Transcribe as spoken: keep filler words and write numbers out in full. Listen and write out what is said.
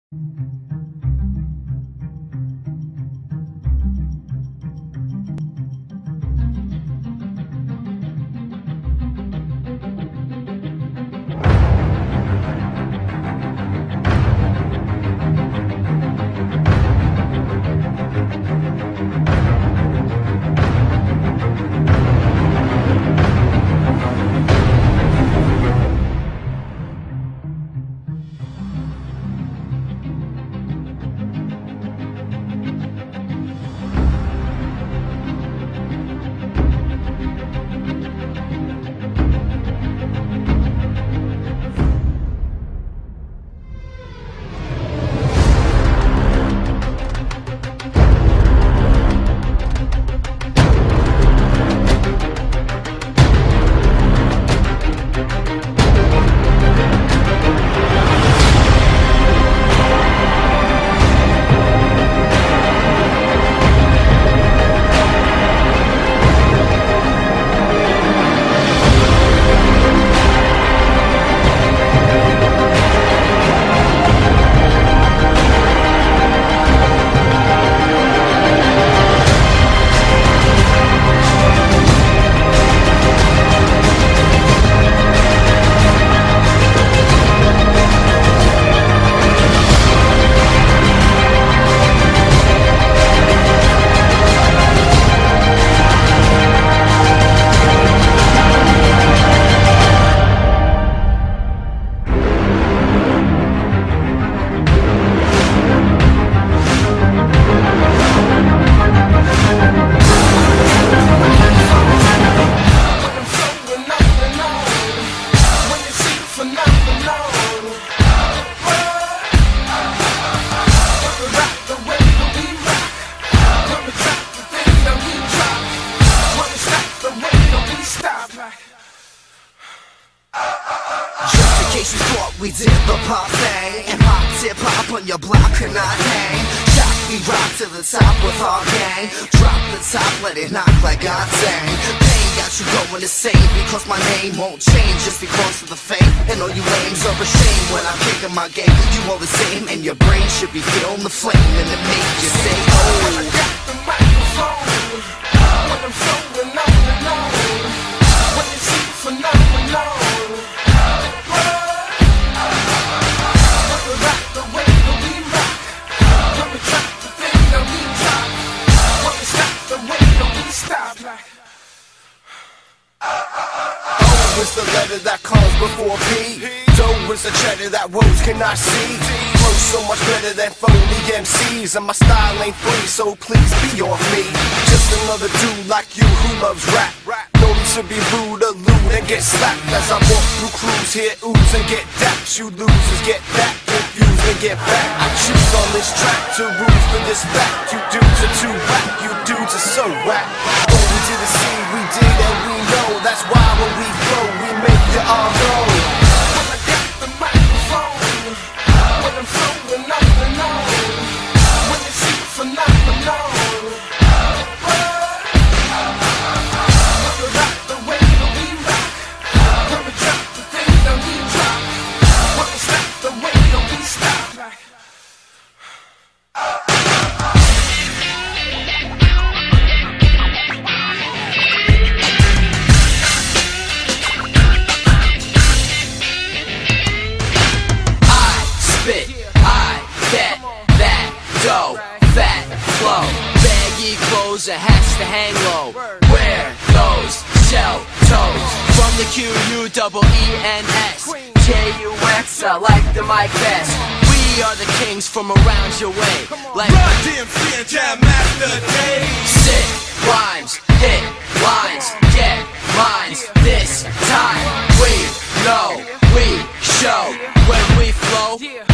You thought we did the pop thing, and pop tip hop on your block could not hang. Shock, we rock to the top with our gang. Drop the top, let it knock like God sang. Pain got you going insane because my name won't change just because of the fame. And all you lames are ashamed when I'm kicking my game. You all the same, and your brain should be feeling the flame, and it make you say, oh. I got the microphone when I'm flowing on and on. When you see the phenomenon. Is the letter that comes before P. Dough is the cheddar that rose cannot see. Flow so much better than phony M Cs, and my style ain't free, so please be off me. Just another dude like you who loves rap. No need to be rude or lewd and get slapped as I walk through crews here, ooze and get dapped. You losers get back, confused and get back. I choose on this track to rule for this fact. You dudes are too whack, you dudes are so whack. What we did to see, we did and we know. That's why when we flow, we make you all know. When I got the microphone, when I'm flowing on and on. When you see the phenomenon. It has to hang low. Wear those shell toes. From the Q U double E N S J U X, I like the mic best. We are the kings from around your way. Like Run D M C and Jam Master Day. Sick rhymes, hit lines, get mines. This time we know, we show. When we flow,